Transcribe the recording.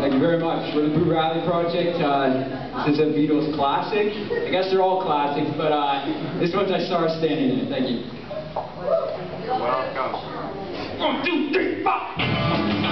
Thank you very much. For the Blue Radley project, this is a Beatles classic. I guess they're all classics, but this one's I Saw Her Standing In. Thank you. You're welcome. 1, 2, 3, 4.